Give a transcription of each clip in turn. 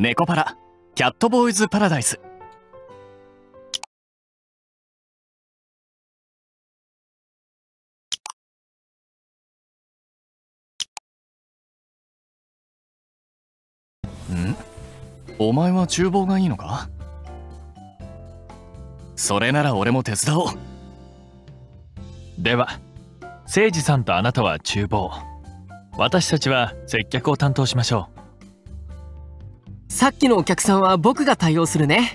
猫パラキャットボーイズパラダイス。お前は厨房がいいのか？それなら俺も手伝おう。 では誠司さんとあなたは厨房、私たちは接客を担当しましょう。さっきのお客さんは僕が対応するね。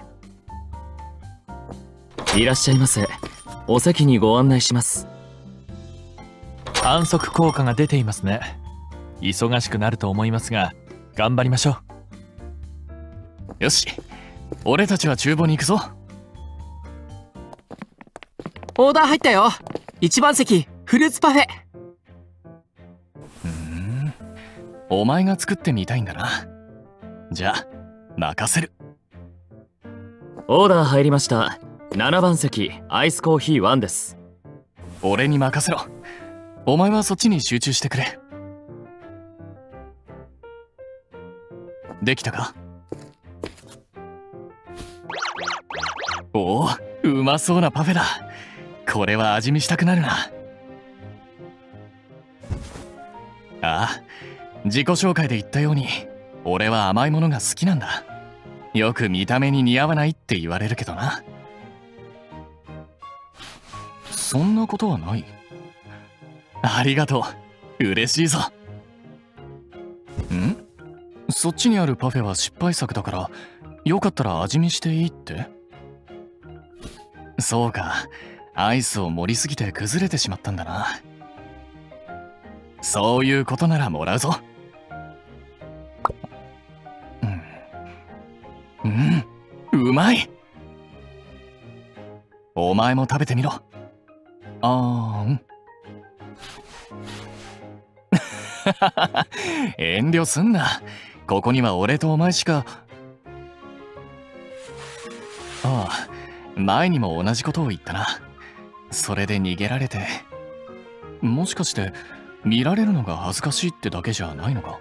いらっしゃいませ。お席にご案内します。 反則効果が出ていますね。忙しくなると思いますが頑張りましょう。よし、俺たちは厨房に行くぞ。 オーダー入ったよ。1番席フルーツパフェ。 お前が作ってみたいんだな。じゃあ任せる。 オーダー入りました。7番席アイスコーヒー1です。 俺に任せろ。お前はそっちに集中してくれ。できたか？おお、うまそうなパフェだ。これは味見したくなるな。ああ、自己紹介で言ったように俺は甘いものが好きなんだ。よく見た目に似合わないって言われるけどな。そんなことはない。ありがとう、嬉しいぞ。そっちにあるパフェは失敗作だからよかったら味見していいって？そうか、アイスを盛りすぎて崩れてしまったんだな。そういうことならもらうぞ。うまい。お前も食べてみろ。遠慮すんな。ここには俺とお前しか。前にも同じことを言ったな。それで逃げられて。もしかして見られるのが恥ずかしいってだけじゃないのか？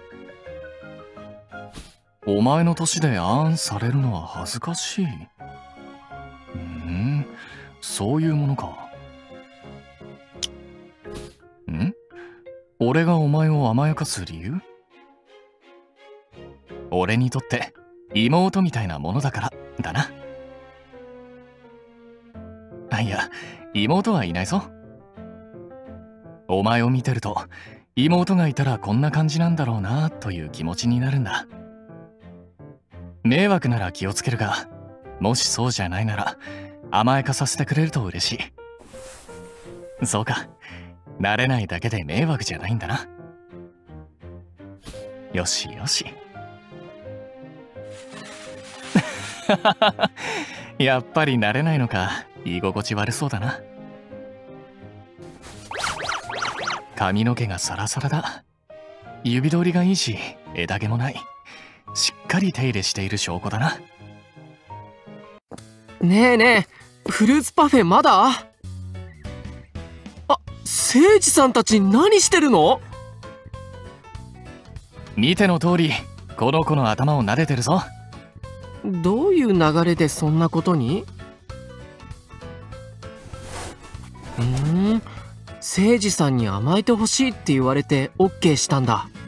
お前の年であんされるのは恥ずかしい。そういうものか。俺がお前を甘やかす理由？俺にとって妹みたいなものだからだな。いや、妹はいないぞ。お前を見てると妹がいたらこんな感じなんだろうなという気持ちになるんだ。迷惑なら気をつけるが、もしそうじゃないなら甘やかさせてくれると嬉しい。そうか、慣れないだけで迷惑じゃないんだな。よしよし。やっぱり慣れないのか。居心地悪そうだな。髪の毛がサラサラだ。指通りがいいし枝毛もない。しっかり手入れしている証拠だな。 ねえねえ、フルーツパフェまだ？誠司さんたち何してるの？ 見ての通りこの子の頭を撫でてるぞ。 どういう流れでそんなことに？誠司さんに甘えてほしいって言われて OK したんだ。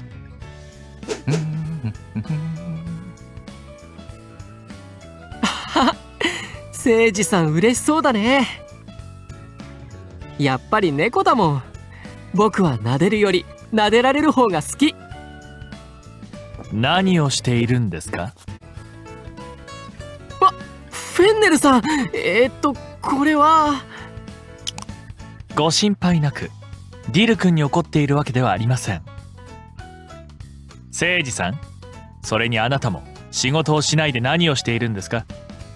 誠司さん嬉しそうだね。やっぱり猫だもん。僕は撫でるより撫でられる方が好き。 何をしているんですか？ フェンネルさん、これは。 ご心配なく。ディル君に怒っているわけではありません。誠司さん、それにあなたも仕事をしないで何をしているんですか？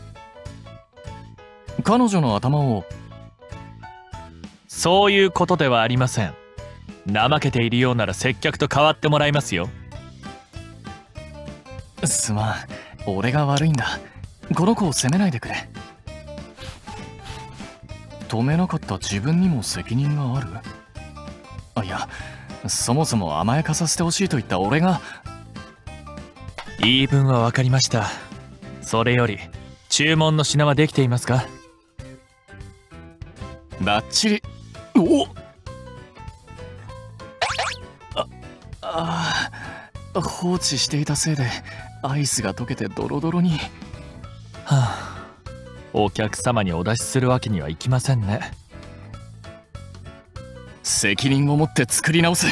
彼女の頭を。 そういうことではありません。怠けているようなら接客と変わってもらいますよ。 すまん、俺が悪いんだ。この子を責めないでくれ。止めなかった自分にも責任がある？いや、そもそも甘やかさせてほしいと言った俺が。 言い分は分かりました。それより注文の品はできていますか？ バッチリ。お放置していたせいでアイスが溶けてドロドロに。 はあ、お客様にお出しするわけにはいきませんね。 責任を持って作り直す。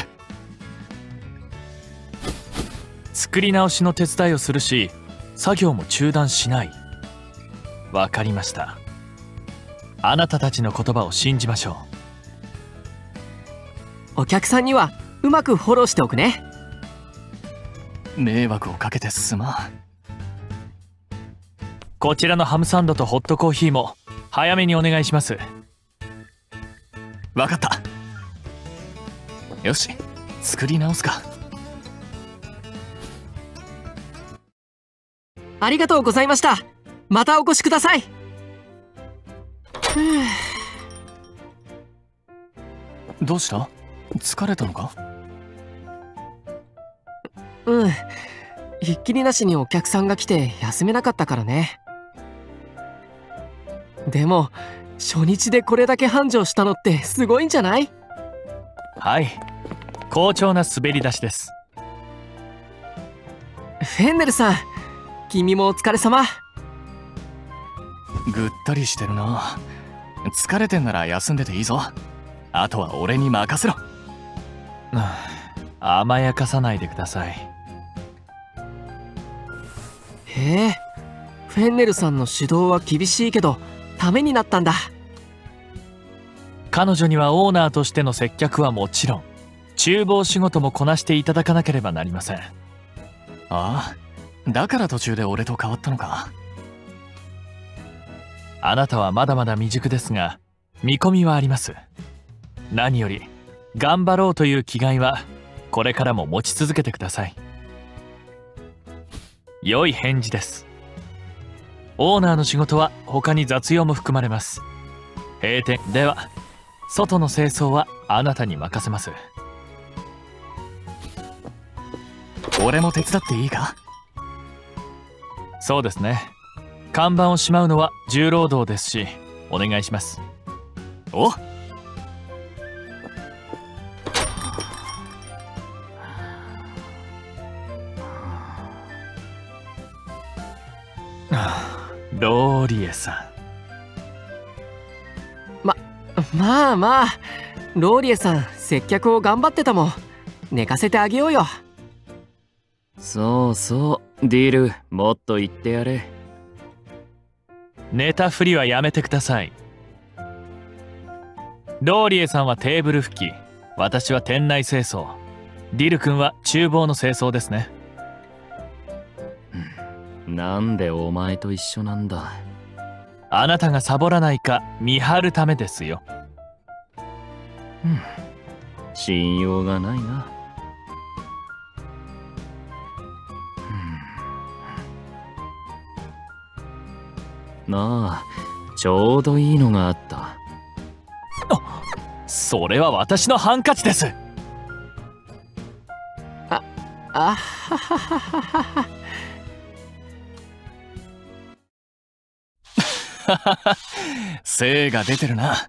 作り直しの手伝いをするし、作業も中断しない。わかりました。あなたたちの言葉を信じましょお客さんにはうまくフォローしておくね。 迷惑をかけてすまん。 こちらのハムサンドとホットコーヒーも早めにお願いします。 わかった。よし、作り直すか。 ありがとうございました。またお越しください。 どうした？疲れたのか？ うん。ひっきりなしにお客さんが来て休めなかったからね。でも初日でこれだけ繁盛したのってすごいんじゃない？ はい、好調な滑り出しです。 フェンネルさん、君もお疲れ様。 ぐったりしてるな。疲れてんなら休んでていいぞ。あとは俺に任せろ。 甘やかさないでください。 へえ、フェンネルさんの指導は厳しいけどためになったんだ。 彼女にはオーナーとしての接客はもちろん、厨房仕事もこなしていただかなければなりません。 ああ、だから途中で俺と変わったのか。 あなたはまだまだ未熟ですが、見込みはあります。何より頑張ろうという気概はこれからも持ち続けてください。良い返事です。オーナーの仕事は他に雑用も含まれます。閉店では外の清掃はあなたに任せます。 俺も手伝っていいか？ そうですね。看板をしまうのは重労働ですし、お願いします。 おローリエさん。 まあまあ、ローリエさん接客を頑張ってたもん。寝かせてあげようよ。 そうそう、ディル、もっと言ってやれ。 寝たふりはやめてください。ローリエさんはテーブル拭き、私は店内清掃、ディル君は厨房の清掃ですね。 なんでお前と一緒なんだ。 あなたがサボらないか見張るためですよ。 信用がないな。まあ、ちょうどいいのがあった。 それは私のハンカチです。 あははははは。 精が出てるな。あ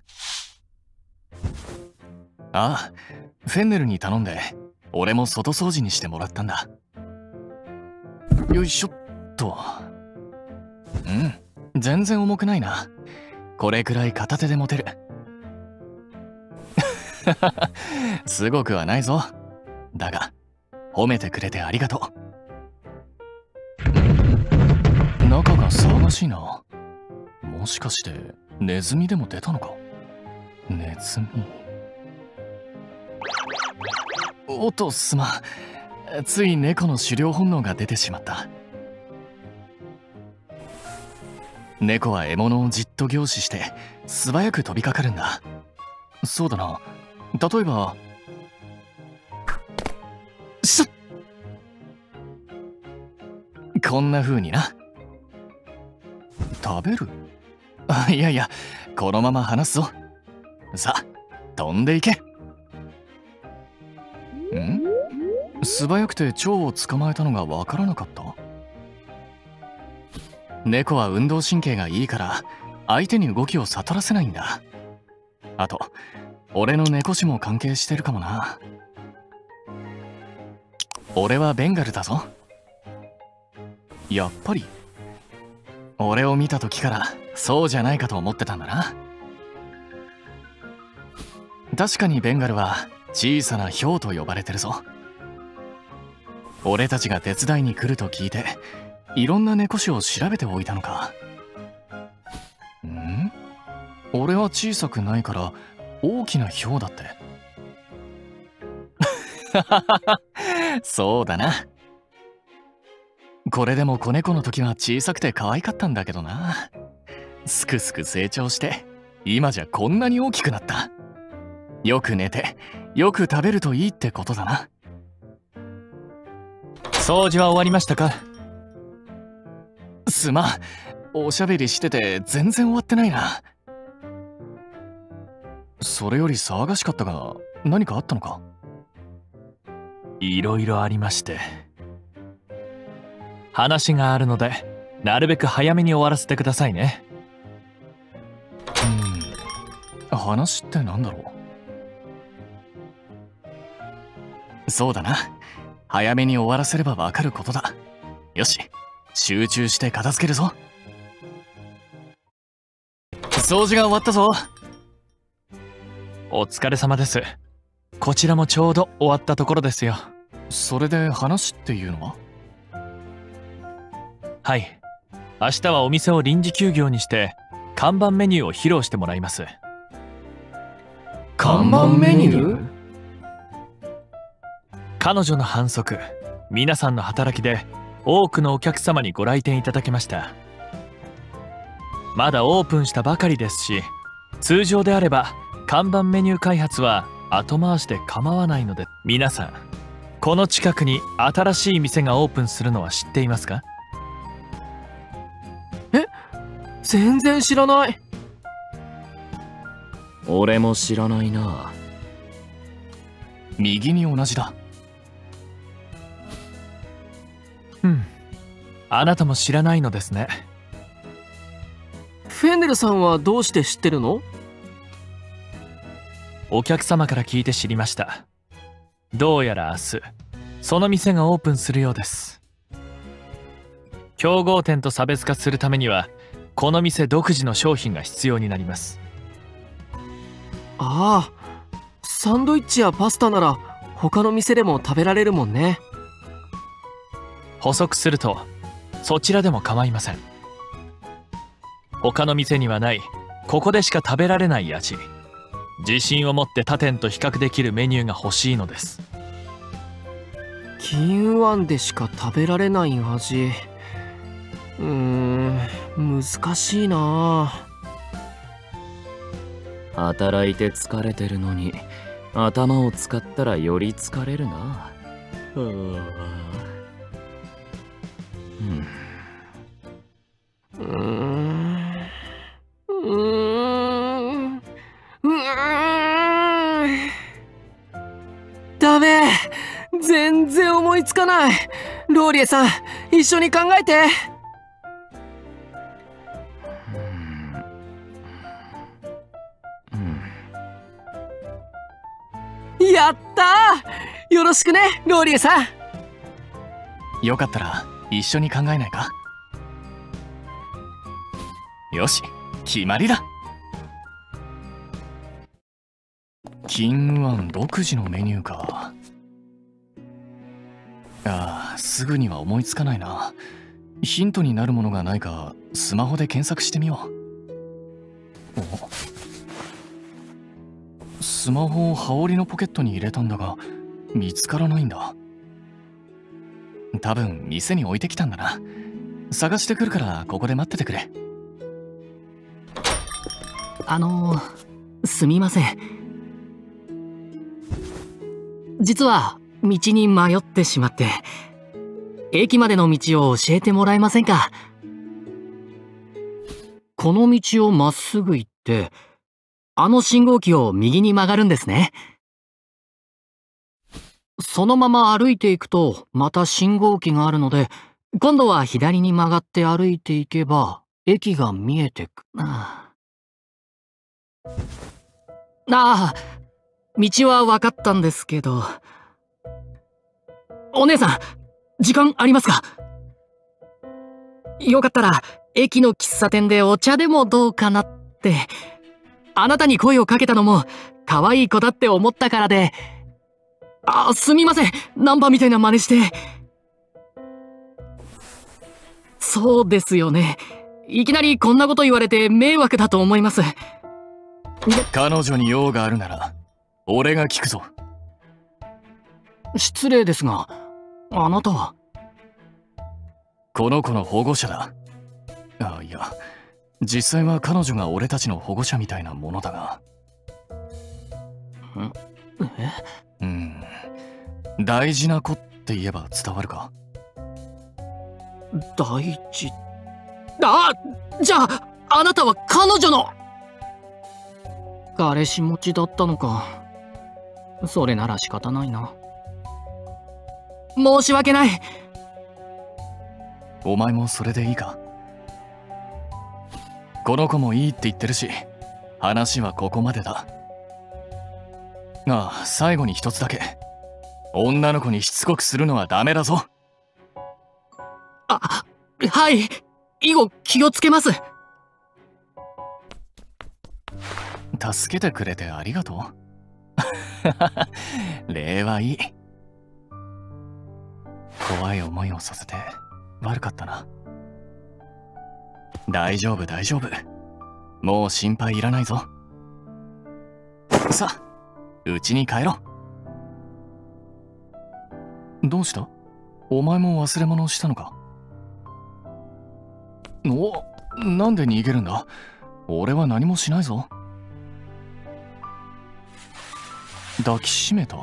あ、フェンネルに頼んで俺も外掃除にしてもらったんだ。よいしょっと。全然重くないな。これくらい片手で持てる。すごくはないぞ。だが褒めてくれてありがとう。中が騒がしいな。もしかしてネズミでも出たのか？ネズミ。おっとすまん。つい猫の狩猟本能が出てしまった。猫は獲物をじっと凝視して素早く飛びかかるんだ。そうだな。例えばこんな風にな。食べる？いやいや、このまま離すぞ。さあ飛んでいけ。素早くて蝶を捕まえたのがわからなかった？ 猫は運動神経がいいから相手に動きを悟らせないんだ。あと俺の猫種も関係してるかもな。俺はベンガルだぞ。やっぱり俺を見た時からそうじゃないかと思ってたんだな。確かにベンガルは小さなヒョウと呼ばれてるぞ。俺たちが手伝いに来ると聞いていろんな猫種を調べておいたのか。俺は小さくないから大きなヒョウだって。そうだな。これでも子猫の時は小さくて可愛かったんだけどな。すくすく成長して今じゃこんなに大きくなった。よく寝てよく食べるといいってことだな。 掃除は終わりましたか？ すまん、おしゃべりしてて全然終わってないな。それより騒がしかったが何かあったのか？ いろいろありまして。話があるのでなるべく早めに終わらせてくださいね。 話ってなんだろう。そうだな、早めに終わらせればわかることだ。よし、集中して片付けるぞ。掃除が終わったぞ。 お疲れ様です。こちらもちょうど終わったところですよ。 それで話っていうのは？ はい、明日はお店を臨時休業にして看板メニューを披露してもらいます。 看板メニュー？ 彼女の反則、皆さんの働きで多くのお客様にご来店いただけました。まだオープンしたばかりですし、通常であれば看板メニュー開発は後回しで構わないので、皆さんこの近くに新しい店がオープンするのは知っていますか？ 全然知らない。 俺も知らないな。 右に同じだ。 あなたも知らないのですね。 フェンネルさんはどうして知ってるの？ お客様から聞いて知りました。どうやら明日その店がオープンするようです。競合店と差別化するためにはこの店独自の商品が必要になります。 ああ、サンドイッチやパスタなら他の店でも食べられるもんね。 補足するとそちらでも構いません。他の店にはないここでしか食べられない味、自信を持って他店と比較できるメニューが欲しいのです。 金運湾でしか食べられない味。難しいな。 働いて疲れてるのに頭を使ったらより疲れるな。 ダメ、全然思いつかない。ローリエさん、一緒に考えて。やったー、よろしくねローリエさん。 よかったら一緒に考えないか？よし、決まりだ。金運庵独自のメニューか。すぐには思いつかないな。ヒントになるものがないかスマホで検索してみよう。スマホを羽織のポケットに入れたんだが見つからないんだ。多分店に置いてきたんだな。探してくるからここで待っててくれ。 すみません。実は道に迷ってしまって、駅までの道を教えてもらえませんか？この道をまっすぐ行って、あの信号機を右に曲がるんですね。そのまま歩いていくとまた信号機があるので、 今度は左に曲がって歩いていけば駅が見えてく。道は分かったんですけど。お姉さん、時間ありますか？よかったら駅の喫茶店でお茶でもどうかなって。あなたに声をかけたのも可愛い子だって思ったからで。すみません、ナンパみたいな真似して。そうですよね。いきなりこんなこと言われて迷惑だと思います。 彼女に用があるなら俺が聞くぞ。 失礼ですが、あなたは？ この子の保護者だ。いや、実際は彼女が俺たちの保護者みたいなものだが。大事な子って言えば伝わるか？ 大事。じゃああなたは彼女の彼氏持ちだったのか。それなら仕方ないな。申し訳ない。 お前もそれでいいか？この子もいいって言ってるし、話はここまでだ。最後に一つだけ。女の子にしつこくするのはダメだぞ。 はい、以後気をつけます。 助けてくれてありがとう。礼はいい。怖い思いをさせて悪かったな。大丈夫大丈夫。もう心配いらないぞ。さあ、家に帰ろう。どうした？お前も忘れ物をしたのか？なんで逃げるんだ？俺は何もしないぞ。抱きしめた？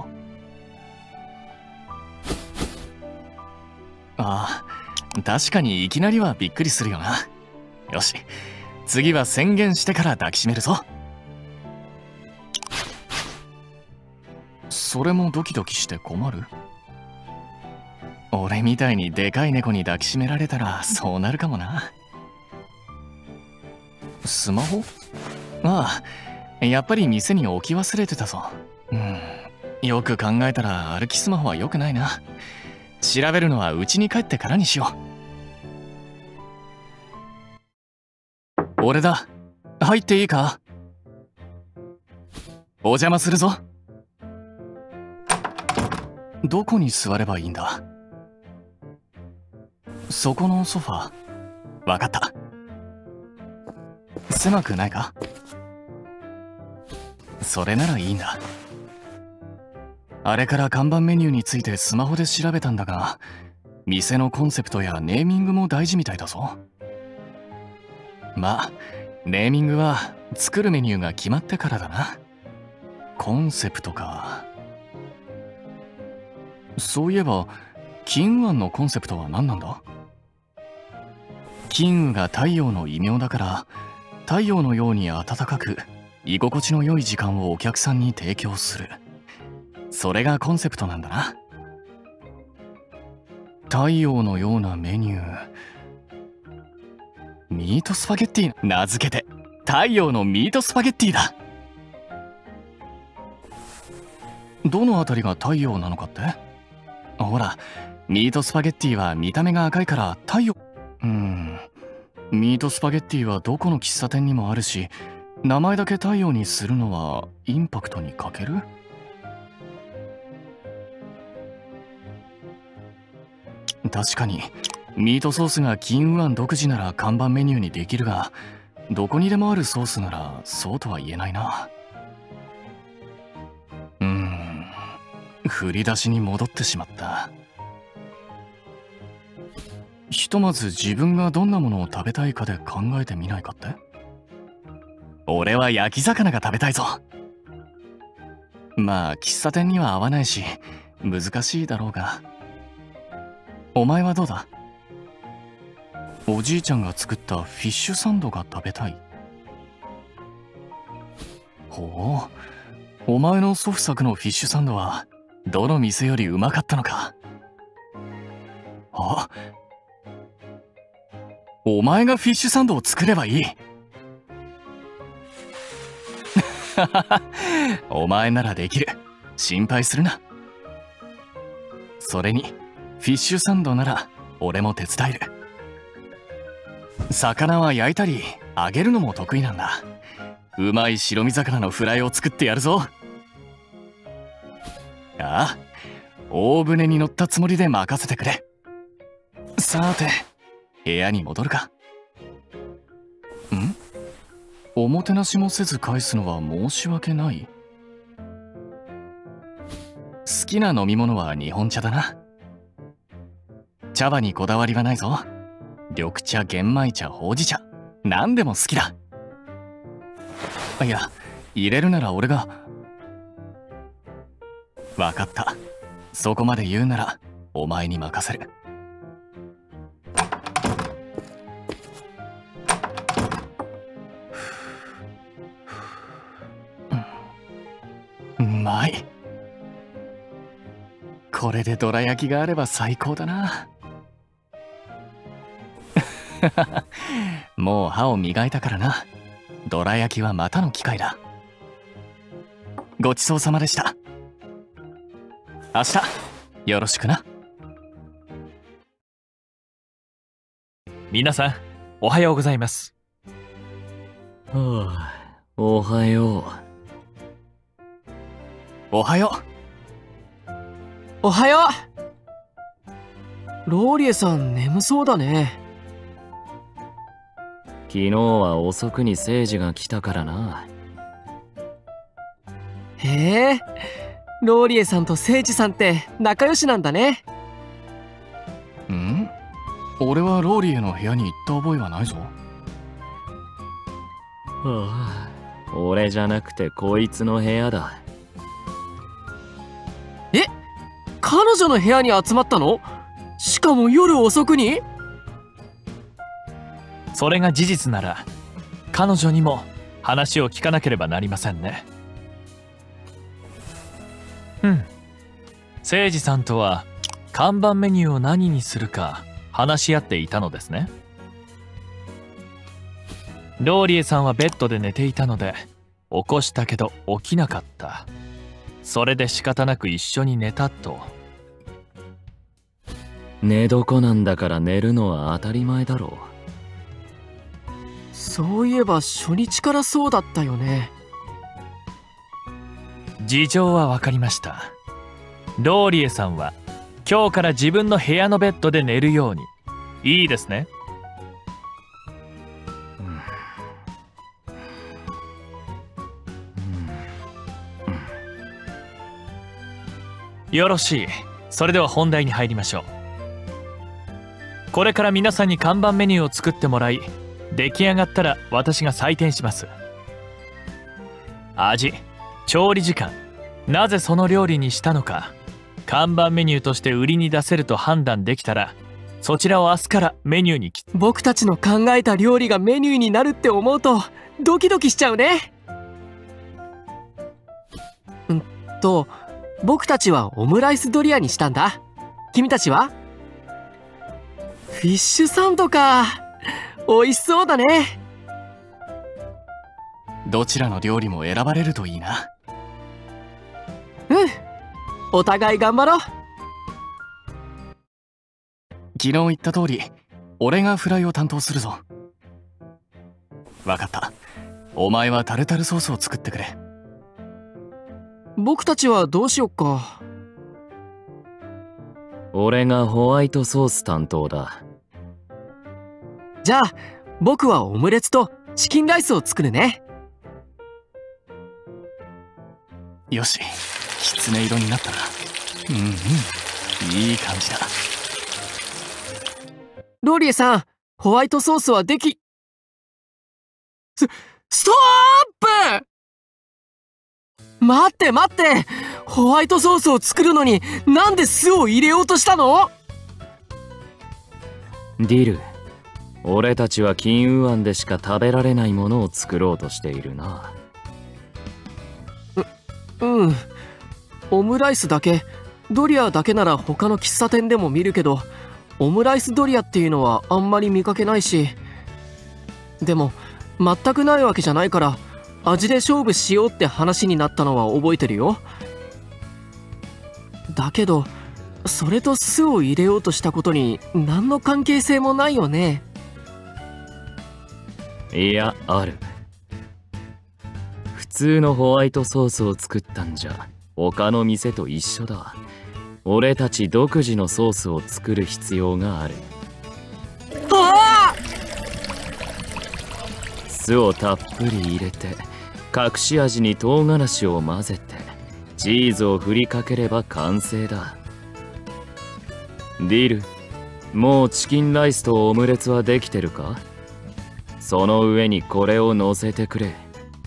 確かにいきなりはびっくりするよな。よし、次は宣言してから抱きしめるぞ。それもドキドキして困る？俺みたいにでかい猫に抱きしめられたらそうなるかもな。スマホ？やっぱり店に置き忘れてたぞ。よく考えたら歩きスマホは良くないな。調べるのは家に帰ってからにしよう。俺だ。入っていいか？お邪魔するぞ。どこに座ればいいんだ？そこのソファー。わかった。狭くないか？それならいいんだ。あれから看板メニューについてスマホで調べたんだが、店のコンセプトやネーミングも大事みたいだぞ。まあ、ネーミングは作るメニューが決まってからだな。コンセプトか。そういえば、金雨庵のコンセプトは何なんだ？金雨が太陽の異名だから、太陽のように暖かく居心地の良い時間をお客さんに提供する。それがコンセプトなんだな。太陽のようなメニュー。ミートスパゲッティ、名付けて太陽のミートスパゲッティだ。どのあたりが太陽なのかって？ほら、ミートスパゲッティは見た目が赤いから太陽。ミートスパゲッティはどこの喫茶店にもあるし、名前だけ太陽にするのはインパクトに欠ける？確かにミートソースが金雨庵独自なら看板メニューにできるが、どこにでもあるソースならそうとは言えないな。振り出しに戻ってしまった。ひとまず自分がどんなものを食べたいかで考えてみないかって？俺は焼き魚が食べたいぞ。まあ喫茶店には合わないし難しいだろうが。お前はどうだ？おじいちゃんが作ったフィッシュサンドが食べたい。ほう、お前の祖父作のフィッシュサンドはどの店よりうまかったのか。 お前がフィッシュサンドを作ればいい。お前ならできる。心配するな。それにフィッシュサンドなら俺も手伝える。魚は焼いたり揚げるのも得意なんだ。うまい白身魚のフライを作ってやるぞ。ああ、大船に乗ったつもりで任せてくれ。さて、部屋に戻るか。ん？おもてなしもせず返すのは申し訳ない。好きな飲み物は日本茶だな。茶葉にこだわりはないぞ。緑茶、玄米茶、ほうじ茶、何でも好きだ。いや、入れるなら俺が。分かった。そこまで言うならお前に任せる。うまい。これでどら焼きがあれば最高だな。もう歯を磨いたからな。どら焼きはまたの機会だ。ごちそうさまでした。明日よろしくな。 皆さん、おはようございます。 はあ、おはよう。 おはよおはよう。ローリエさん眠そうだね。 昨日は遅くに聖司が来たからな。 へえ、ローリエさんと聖司さんって仲良しなんだね。 ん？俺はローリエの部屋に行った覚えはないぞ。 はあ、俺じゃなくてこいつの部屋だ。 え、彼女の部屋に集まったの？しかも夜遅くに？ それが事実なら、彼女にも話を聞かなければなりませんね。聖司さんとは看板メニューを何にするか話し合っていたのですね。ローリエさんはベッドで寝ていたので、起こしたけど起きなかった。それで仕方なく一緒に寝たと。 寝床なんだから寝るのは当たり前だろう。 そういえば初日からそうだったよね。 事情は分かりました。ローリエさんは今日から自分の部屋のベッドで寝るように。いいですね。よろしい。それでは本題に入りましょう。これから皆さんに看板メニューを作ってもらい、出来上がったら私が採点します。味、調理時間、なぜその料理にしたのか、看板メニューとして売りに出せると判断できたら、そちらを明日からメニューに僕たちの考えた料理がメニューになるって思うとドキドキしちゃうね。僕たちはオムライスドリアにしたんだ。君たちは？フィッシュサンドか。美味しそうだね。 どちらの料理も選ばれるといいな。 お互い頑張ろう。 昨日言った通り俺がフライを担当するぞ。わかった。お前はタルタルソースを作ってくれ。 僕たちはどうしよっか。 俺がホワイトソース担当だ。 じゃあ僕はオムレツとチキンライスを作るね。 よし、きつね色になったな。いい感じだ。 ローリエさん、ホワイトソースはストップ！待って待って、ホワイトソースを作るのになんで酢を入れようとしたの？ ディル、俺たちは金運庵でしか食べられないものを作ろうとしているな。オムライスだけ、ドリアだけなら他の喫茶店でも見るけど、 オムライスドリアっていうのはあんまり見かけないし、でも全くないわけじゃないから味で勝負しようって話になったのは覚えてるよ。だけどそれと酢を入れようとしたことに何の関係性もないよね。 いや、ある。普通のホワイトソースを作ったんじゃ他の店と一緒だ。俺たち独自のソースを作る必要がある。 ああ！ 酢をたっぷり入れて隠し味に唐辛子を混ぜてチーズを振りかければ完成だ。ディル、もうチキンライスとオムレツはできてるか？その上にこれを乗せてくれ。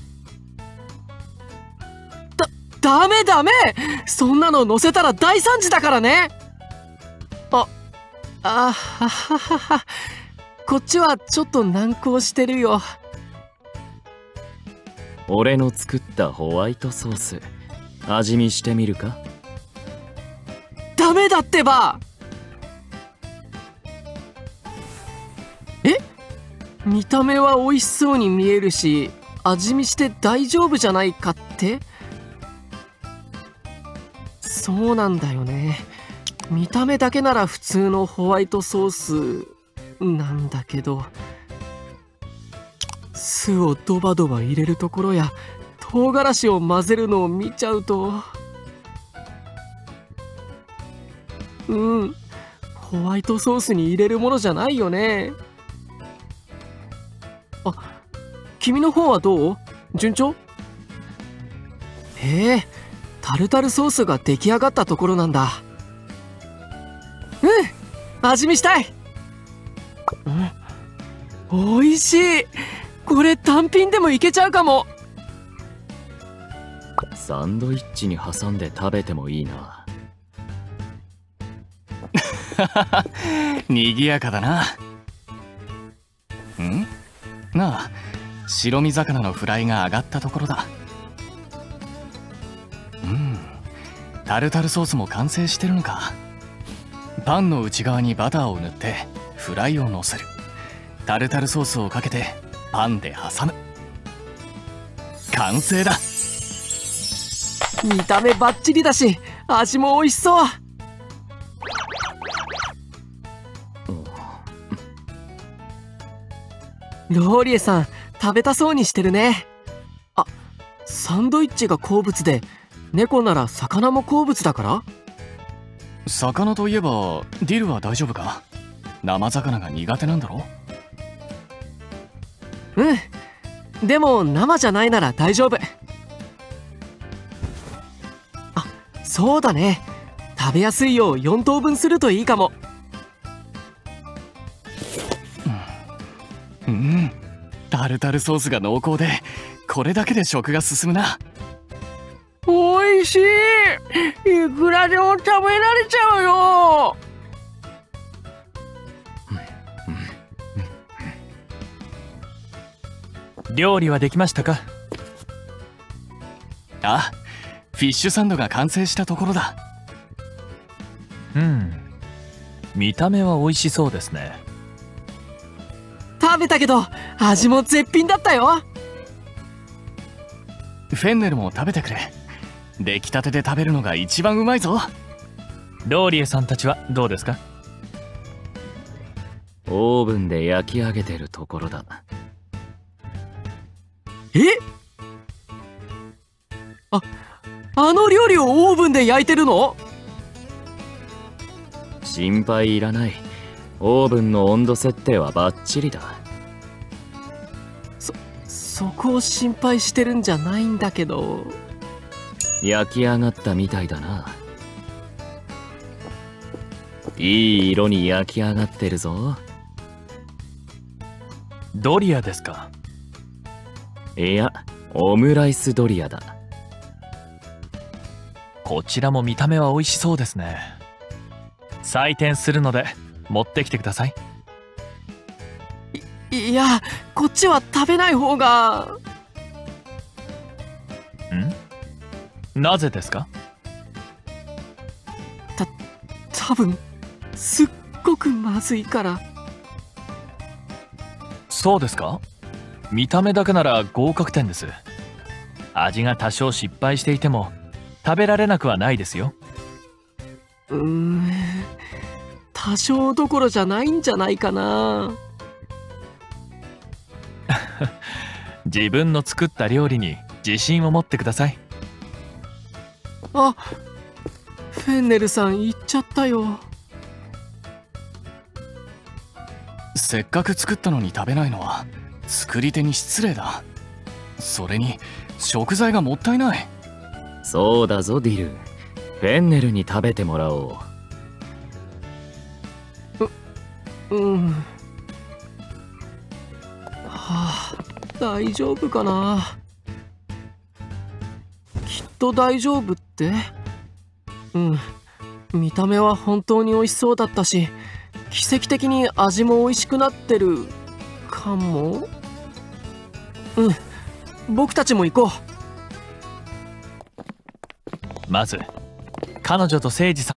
ダメダメ！そんなの乗せたら大惨事だからね。はは。こっちはちょっと難航してるよ。 俺の作ったホワイトソース味見してみるか？ ダメだってば。え？見た目は美味しそうに見えるし味見して大丈夫じゃないかって？そうなんだよね。見た目だけなら普通のホワイトソースなんだけど、酢をドバドバ入れるところや唐辛子を混ぜるのを見ちゃうと、ホワイトソースに入れるものじゃないよね。あ、君の方はどう？順調？へえ、タルタルソースが出来上がったところなんだ。味見したい。美味しい。これ単品でもいけちゃうかも。 サンドイッチに挟んで食べてもいいな。 にぎやかだな。なあ、白身魚のフライが揚がったところだ。タルタルソースも完成してるのか。パンの内側にバターを塗ってフライをのせる。タルタルソースをかけてパンで挟む。完成だ。 見た目バッチリだし味も美味しそう。ローリエさん食べたそうにしてるね。あ、サンドイッチが好物で猫なら魚も好物だから？ 魚といえばディルは大丈夫か？生魚が苦手なんだろ？ でも生じゃないなら大丈夫。あ、そうだね。食べやすいよう4等分するといいかも。 タルタルソースが濃厚でこれだけで食が進むな。 おいしい。いくらでも食べられちゃうよ。 料理はできましたか？ あ、フィッシュサンドが完成したところだ。 見た目は美味しそうですね。 食べたけど味も絶品だったよ。 フェンネルも食べてくれ。出来たてで食べるのが一番うまいぞ。 ローリエさんたちはどうですか？ オーブンで焼き上げてるところだ。 あの料理をオーブンで焼いてるの？ 心配いらない。オーブンの温度設定はバッチリだ。 そこを心配してるんじゃないんだけど。 焼き上がったみたいだな。いい色に焼き上がってるぞ。 ドリアですか？ いや、オムライスドリアだ。 こちらも見た目は美味しそうですね。採点するので持ってきてください。 いや、こっちは食べない方が。 なぜですか？ 多分すっごごくまずいから。 そうですか？見た目だけなら合格点です。味が多少失敗していても食べられなくはないですよ。 多少どころじゃないんじゃないかな。 自分の作った料理に自信を持ってください。 あ、フェンネルさん行っちゃったよ。 せっかく作ったのに食べないのは作り手に失礼だ。それに食材がもったいない。 そうだぞディル、フェンネルに食べてもらおう。 大丈夫かな。きっと大丈夫って。見た目は本当に美味しそうだったし、奇跡的に味も美味しくなってるかも。僕たちも行こう。 まず彼女と誠司さ